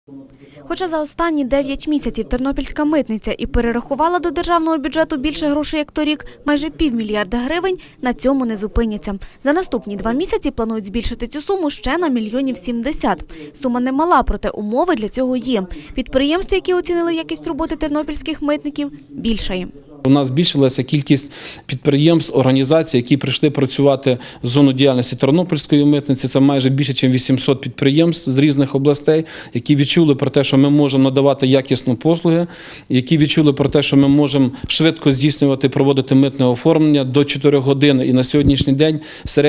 Хоча за останні 9 місяців тернопільська митниця і перерахувала до державного бюджету більше грошей, як торік, майже півмільярда гривень, на цьому не зупиняться. За наступні 2 місяці планують збільшити цю суму ще на 1,070 мільйонів. Сума немала, проте умови для цього є. Підприємств, які оцінили якість роботи тернопільських митників, більшає. У нас збільшилася кількість підприємств, організацій, які прийшли працювати в зону діяльності Тернопільської митниці. Це майже більше, ніж 800 підприємств з різних областей, які відчули про те, що ми можемо надавати якісну послуги, які відчули про те, що ми можемо швидко здійснювати, проводити митне оформлення до 4 годин. І на сьогоднішній день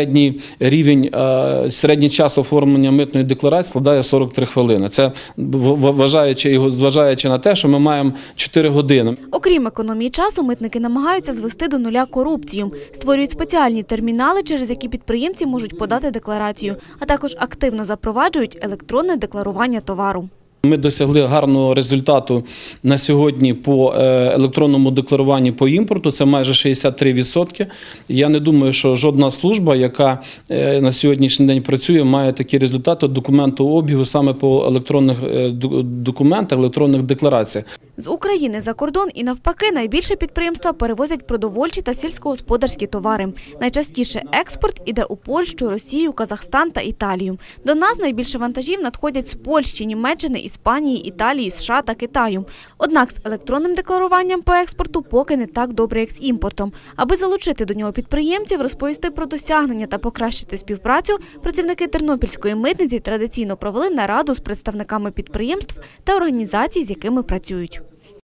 середній час оформлення митної декларації складає 43 хвилини. Це зважаючи на те, що ми маємо 4 години. Окрім економії часу, митники намагаються звести до нуля корупцію. Створюють спеціальні термінали, через які підприємці можуть подати декларацію, а також активно запроваджують електронне декларування товару. Ми досягли гарного результату на сьогодні по електронному декларуванню по імпорту, це майже 63%. Я не думаю, що жодна служба, яка на сьогоднішній день працює, має такі результати документообігу саме по електронних документах, електронних деклараціях. З України за кордон і навпаки найбільше підприємства перевозять продовольчі та сільськогосподарські товари. Найчастіше експорт іде у Польщу, Росію, Казахстан та Італію. До нас найбільше вантажів надходять з Польщі, Німеччини, Іспанії, Італії, США та Китаю. Однак з електронним декларуванням по експорту поки не так добре, як з імпортом. Аби залучити до нього підприємців, розповісти про досягнення та покращити співпрацю, працівники Тернопільської митниці традиційно провели нараду з представниками підприємств та організацій, з якими працюють.